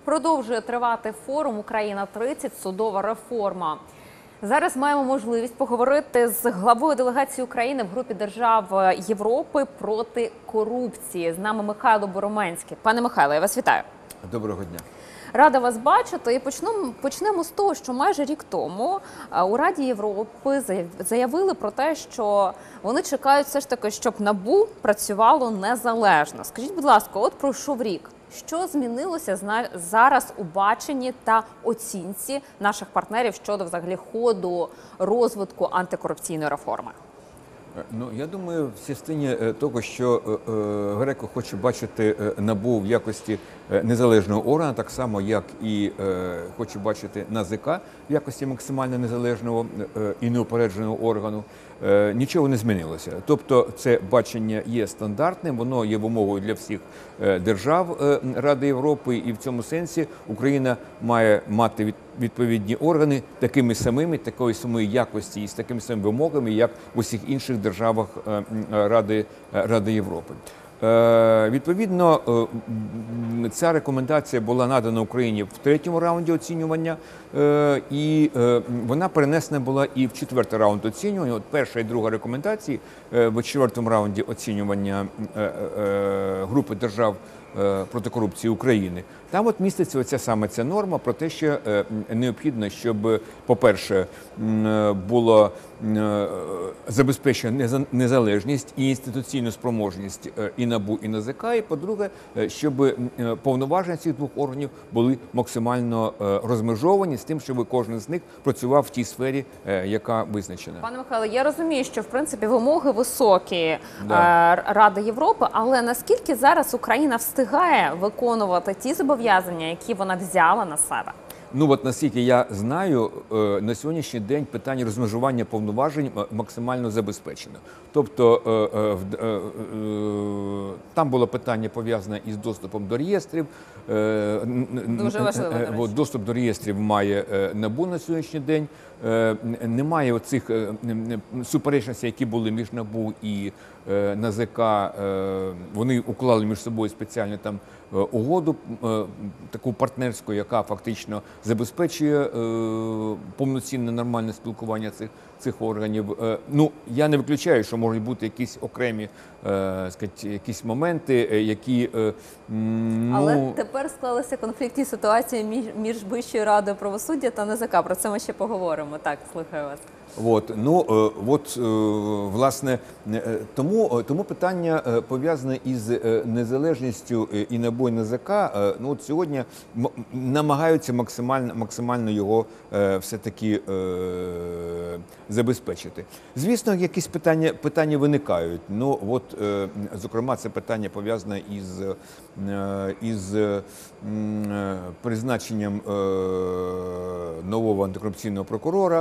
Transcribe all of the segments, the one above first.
Продовжує тривати форум «Україна-30. Судова реформа». Зараз маємо можливість поговорити з главою делегації України в групі держав Європи проти корупції. З нами Михайло Бороманський. Пане Михайло, я вас вітаю. Доброго дня. Рада вас бачити. І почнемо з того, що майже рік тому у Раді Європи заявили про те, що вони чекають все ж таки, щоб НАБУ працювало незалежно. Скажіть, будь ласка, от пройшов рік. Що змінилося зараз у баченні та оцінці наших партнерів щодо взагалі ходу розвитку антикорупційної реформи? Ну, я думаю, в частині того, що Греко хоче бачити НАБУ в якості незалежного органу, так само, як і хоче бачити НАЗК в якості максимально незалежного і неупередженого органу, нічого не змінилося. Тобто це бачення є стандартним, воно є вимогою для всіх держав Ради Європи, і в цьому сенсі Україна має мати відповідні органи такими самими, такої самої якості і з такими самими вимогами, як в усіх інших державах Ради Європи. Відповідно, ця рекомендація була надана Україні в третьому раунді оцінювання, і вона перенесена була і в четвертий раунд оцінювання. От перша і друга рекомендації в четвертому раунді оцінювання групи держав проти корупції України. Там от міститься оця саме ця норма про те, що необхідно, щоб, по-перше, було забезпечена незалежність і інституційну спроможність і НАБУ, і НАЗК, і, по-друге, щоб повноваження цих двох органів були максимально розмежовані з тим, щоб кожен з них працював в тій сфері, яка визначена. Пане Михайло, я розумію, що, в принципі, вимоги високі Ради Європи, але наскільки зараз Україна встигає виконувати ті зобов'язання, які вона взяла на себе? Ну от наскільки я знаю, на сьогоднішній день питання розмежування повноважень максимально забезпечено. Тобто там було питання пов'язане із доступом до реєстрів. Дуже важливо, до речі. Доступ до реєстрів має НАБУ на сьогоднішній день. Немає оцих суперечностей, які були між НАБУ і НАЗК. Вони уклали між собою спеціальну там угоду, таку партнерську, яка фактично забезпечує повноцінне нормальне спілкування цих органів. Ну, я не виключаю, що можуть бути якісь окремі, якісь моменти, які... Але тепер склалися конфліктні ситуації між Вищою радою правосуддя та НАЗК. Про це ми ще поговоримо. Так, слухаю вас. Власне, тому питання пов'язане із незалежністю і НАБУ, і НАЗК, от сьогодні намагаються максимально його все-таки забезпечити. Звісно, якісь питання виникають. Зокрема, це питання пов'язане із призначенням нового антикорупційного прокурора.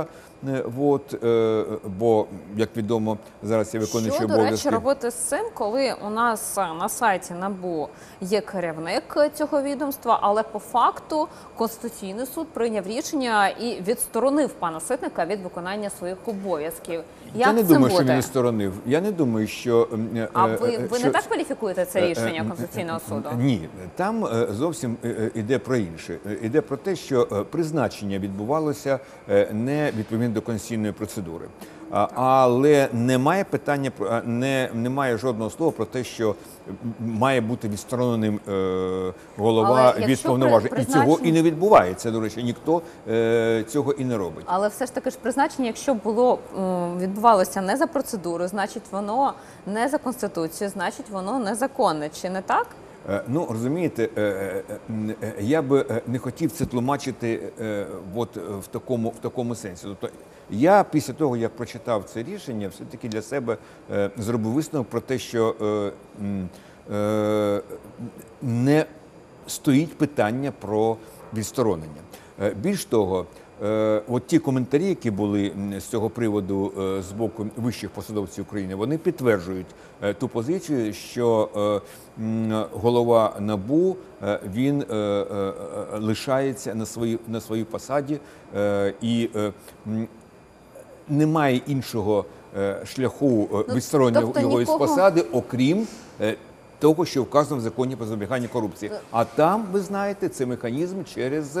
Бо, як відомо, зараз я виконуючий обов'язки. Що, до речі, робити з цим, коли у нас на сайті НАБУ є керівник цього відомства, але по факту Конституційний суд прийняв рішення і відсторонив пана Ситника від виконання своїх обов'язків. Я не думаю, що він відсторонив. Я не думаю, що... А ви не так кваліфікуєте це рішення Конституційного суду? Ні. Там зовсім йде про інше. Йде про те, що призначення відбувалося не відповідно до конституційної процедури. Але немає питання, немає жодного слова про те, що має бути відстороненим голова від повноважень. І цього і не відбувається, до речі, ніхто цього і не робить. Але все ж таки ж призначення, якщо відбувалося не за процедурою, значить воно не за Конституцією, значить воно незаконне. Чи не так? Ну, розумієте, я би не хотів це тлумачити в такому сенсі. Тобто, я після того, як прочитав це рішення, все-таки для себе зробив висновок про те, що не стоїть питання про відсторонення. Більш того, от ті коментарі, які були з цього приводу з боку вищих посадовців України, вони підтверджують ту позицію, що голова НАБУ, він лишається на своїй посаді і немає іншого шляху відсторонення його з посади, окрім того, що вказано в законі про запобігання корупції. А там, ви знаєте, це механізм через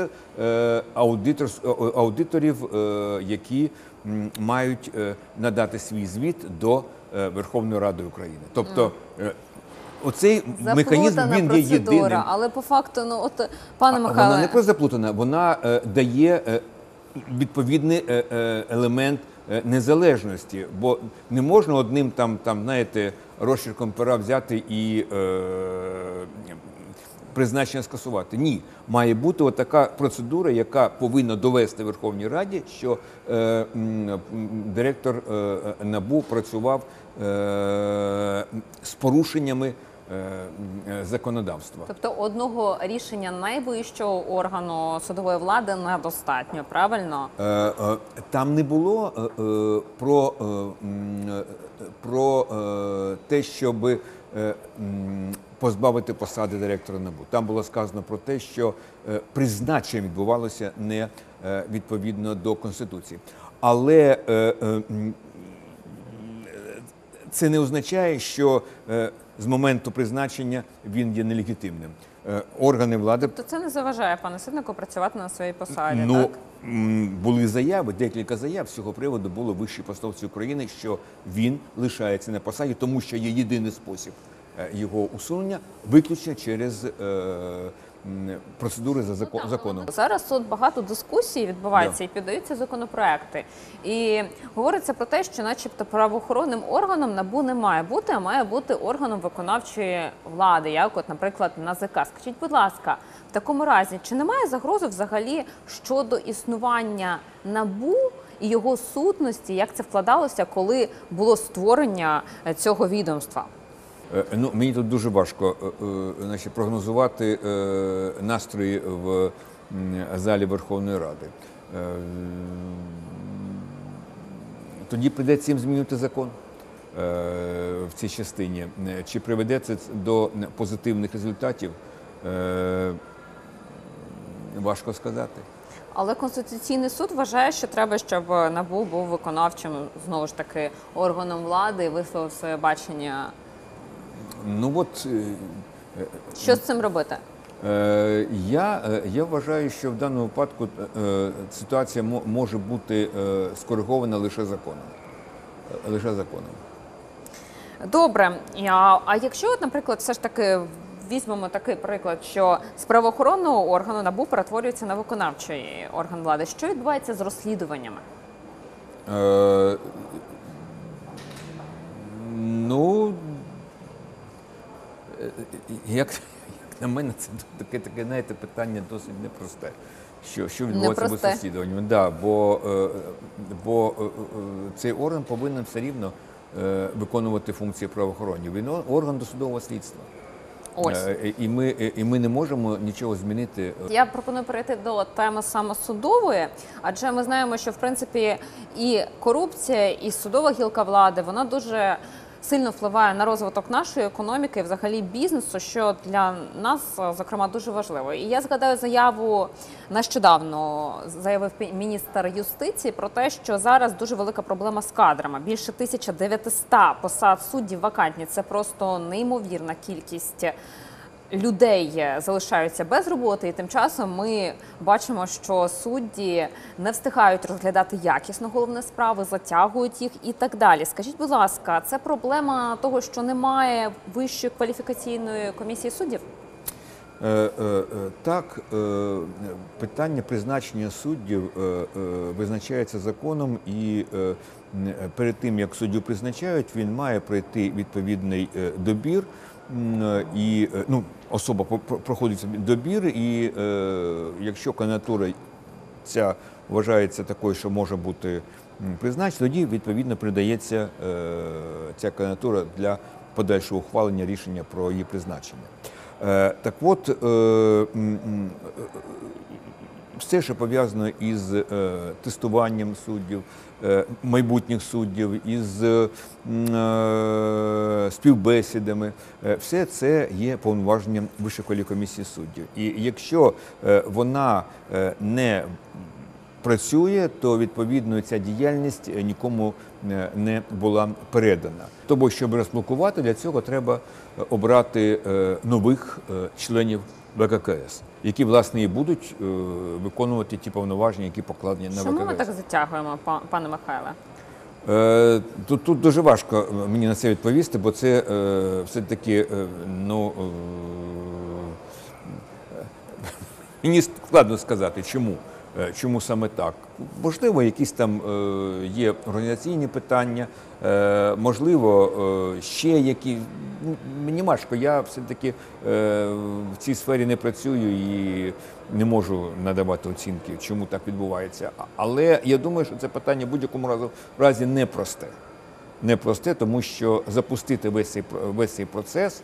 аудиторів, які мають надати свій звіт до Верховної Ради України. Тобто оцей механізм, він є єдиним. Але по факту, ну от, пане Михайле... Вона не просто заплутана, вона дає відповідний елемент незалежності, бо не можна одним знаєте, розчерком пера взяти і призначення скасувати. Ні, має бути отака процедура, яка повинна довести Верховній Раді, що директор НАБУ працював з порушеннями законодавства. Тобто одного рішення найвищого органу судової влади недостатньо, правильно? Там не було про те, щоб позбавити посади директора НАБУ. Там було сказано про те, що призначення відбувалося не відповідно до Конституції. Але це не означає, що з моменту призначення він є нелегітимним. Органи влади... Тобто це не заважає пану Ситнику працювати на своїй посаді, ну, так? Були заяви, декілька заяв з цього приводу було в вищій посадовці України, що він лишається на посаді, тому що є єдиний спосіб його усунення виключно через процедури за законом. Зараз тут багато дискусій відбувається і піддаються законопроекти. І говориться про те, що начебто правоохоронним органом НАБУ не має бути, а має бути органом виконавчої влади, як от, наприклад, НАЗК. Скажіть, будь ласка, в такому разі, чи немає загрози взагалі щодо існування НАБУ і його сутності, як це вкладалося, коли було створення цього відомства? Ну, мені тут дуже важко прогнозувати настрої в залі Верховної Ради. Тоді прийдеться їм змінити закон в цій частині. Чи приведе це до позитивних результатів, важко сказати. Але Конституційний суд вважає, що треба, щоб НАБУ був виконавчим, знову ж таки, органом влади і висловив своє бачення. Ну от... Що з цим робити? Я вважаю, що в даному випадку ситуація може бути скоригована лише законом. Лише законом. Добре. А якщо, наприклад, все ж таки візьмемо такий приклад, що з правоохоронного органу НАБУ перетворюється на виконавчий орган влади, що відбувається з розслідуваннями? Ну, як на мене, це таке, знаєте, питання досить непросте. Що відбувається з розслідуванням? Да, бо цей орган повинен все рівно виконувати функції правоохоронні. Він орган досудового слідства. Ось. І ми не можемо нічого змінити. Я пропоную перейти до теми саме судової, адже ми знаємо, що в принципі і корупція, і судова гілка влади, вона дуже сильно впливає на розвиток нашої економіки і взагалі бізнесу, що для нас, зокрема, дуже важливо. І я згадаю заяву, нещодавно заявив міністр юстиції про те, що зараз дуже велика проблема з кадрами. Більше 1900 посад суддів вакантні. Це просто неймовірна кількість людей залишаються без роботи, і тим часом ми бачимо, що судді не встигають розглядати якісно головні справи, затягують їх і так далі. Скажіть, будь ласка, це проблема того, що немає Вищої кваліфікаційної комісії суддів? Так, питання призначення суддів визначається законом, і перед тим, як суддю призначають, він має пройти відповідний добір. І особа проходить добір, і якщо кандидатура ця вважається такою, що може бути призначена, тоді відповідно придається ця кандидатура для подальшого ухвалення рішення про її призначення. Так от, все, що пов'язано із тестуванням суддів, майбутніх суддів, із співбесідами, все це є повноваженням Вищої кваліфікаційної комісії суддів. І якщо вона не працює, то відповідно ця діяльність нікому не була передана. Тому, щоб розблокувати, для цього треба обрати нових членів ВККС, які, власне, і будуть виконувати ті повноваження, які покладені на ВККС. Чому ми так затягуємо, пане Михайле? Тут дуже важко мені на це відповісти, бо це все-таки, мені складно сказати, чому. Чому саме так? Можливо, якісь там є організаційні питання, можливо, ще які. Мені важко, я все-таки в цій сфері не працюю і не можу надавати оцінки, чому так відбувається. Але я думаю, що це питання в будь-якому разі непросте. Непросте, тому що запустити весь цей процес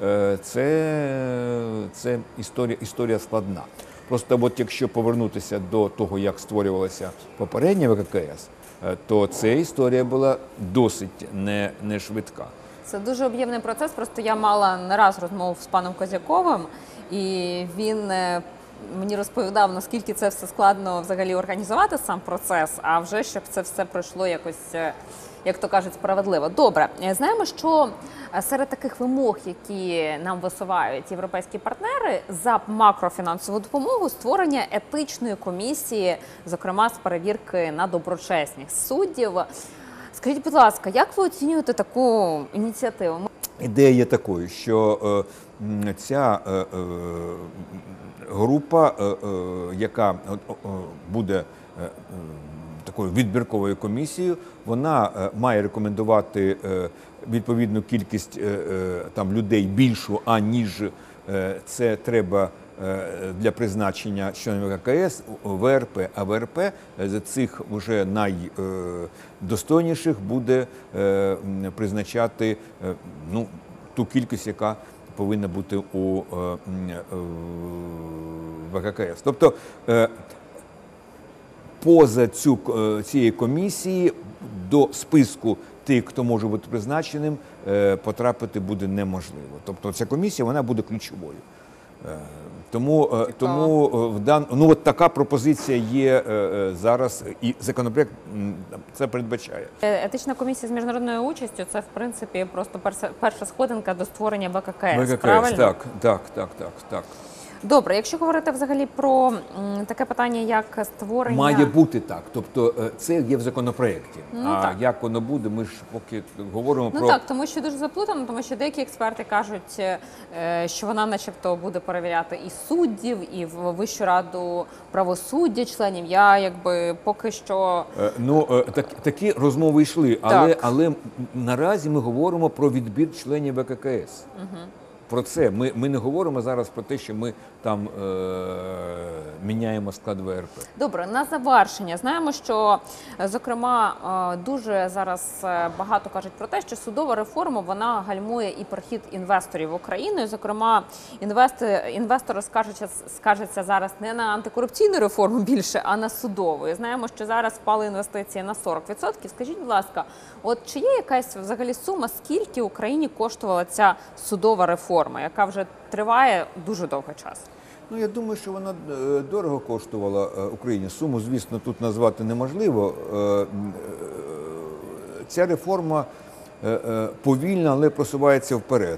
це історія складна. Просто от якщо повернутися до того, як створювалася попередня ВККС, то ця історія була досить не швидка. Це дуже об'ємний процес, просто я мала не раз розмову з паном Козяковим, і він мені розповідав, наскільки це все складно взагалі організувати, сам процес, а вже щоб це все пройшло якось, як то кажуть, справедливо. Добре, знаємо, що серед таких вимог, які нам висувають європейські партнери, за макрофінансову допомогу створення етичної комісії, зокрема з перевірки на доброчесність суддів. Скажіть, будь ласка, як ви оцінюєте таку ініціативу? Ідея є такою, що ця група, яка буде такою відбірковою комісією, вона має рекомендувати відповідну кількість там людей більшу, аніж це треба для призначення членів ВККС, ВРП, а ВРП з цих вже найдостойніших буде призначати ту кількість, яка повинна бути у ВККС. Тобто поза цієї комісії до списку тих, хто може бути призначеним, потрапити буде неможливо. Тобто ця комісія, вона буде ключовою. Тому от така пропозиція є зараз, і законопроект це передбачає. Етична комісія з міжнародною участю – це, в принципі, просто перша сходинка до створення ВККС, правильно? Так. Добре, якщо говорити взагалі про таке питання, як створення… Має бути так, тобто це є в законопроєкті. Так. Як воно буде, ми ж поки говоримо про… Так, тому що дуже заплутано, тому що деякі експерти кажуть, що вона начебто буде перевіряти і суддів, і Вищу раду правосуддя членів. Я поки що… Такі розмови йшли, але наразі ми говоримо про відбір членів ВККС. Про це. Ми не говоримо зараз про те, що ми там міняємо склад ВРП. Добре, на завершення. Знаємо, що, зокрема, дуже зараз багато кажуть про те, що судова реформа, вона гальмує і прихід інвесторів в Україну. І, зокрема, інвестори скаржаться зараз не на антикорупційну реформу більше, а на судову. І знаємо, що зараз впали інвестиції на 40%. Скажіть, будь ласка, от чи є якась взагалі сума, скільки Україні коштувала ця судова реформа, яка вже триває дуже довгий час? Я думаю, що вона дорого коштувала Україні. Суму, звісно, тут назвати неможливо. Ця реформа повільно, але просувається вперед.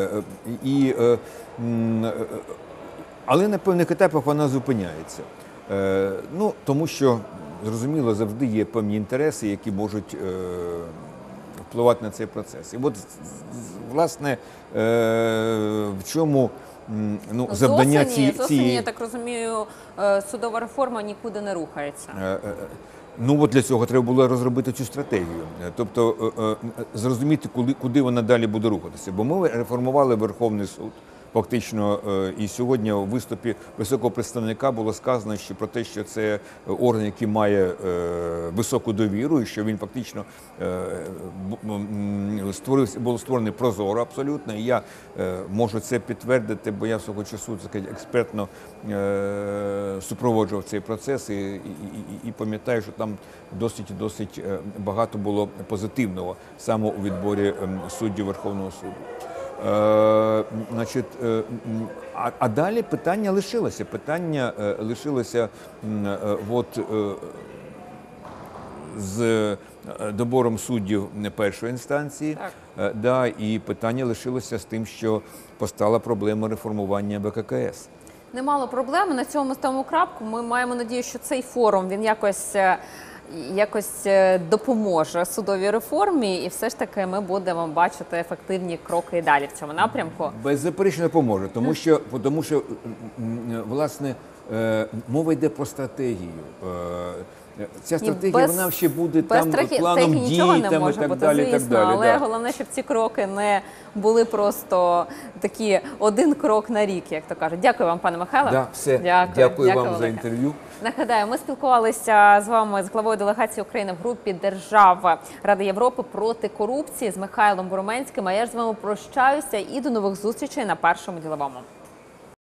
Але на певних етапах вона зупиняється. Тому що, зрозуміло, завжди є певні інтереси, які можуть впливати на цей процес. І от, власне, в чому завдання цієї… З осені, я так розумію, судова реформа нікуди не рухається. Для цього треба було розробити цю стратегію. Тобто, зрозуміти, куди вона далі буде рухатися. Бо ми реформували Верховний суд. Фактично, і сьогодні у виступі високого представника було сказано про те, що це орган, який має високу довіру, і що він фактично був створений прозоро абсолютно. І я можу це підтвердити, бо я свого часу, так сказати, експертно супроводжував цей процес і пам'ятаю, що там досить багато було позитивного саме у відборі суддів Верховного суду. Значить, а далі питання лишилося. Питання лишилося з добором суддів першої інстанції. Да, і питання лишилося з тим, що постала проблема реформування ВККС. Немало проблем. На цьому ставимо крапку. Ми маємо надію, що цей форум він якось допоможе судовій реформі, і все ж таки ми будемо бачити ефективні кроки і далі в цьому напрямку. Беззаперечно допоможе, тому що власне мова йде про стратегію. Ця стратегія, вона ще буде там планом дій, там, і так далі, і так далі. Але головне, щоб ці кроки не були просто такі один крок на рік, як то кажуть. Дякую вам, пане Михайло. Да, все. Дякую вам за інтерв'ю. Нагадаю, ми спілкувалися з вами з главою делегації України в групі держав Ради Європи проти корупції з Михайлом Буроменським. А я ж з вами прощаюся і до нових зустрічей на Першому діловому.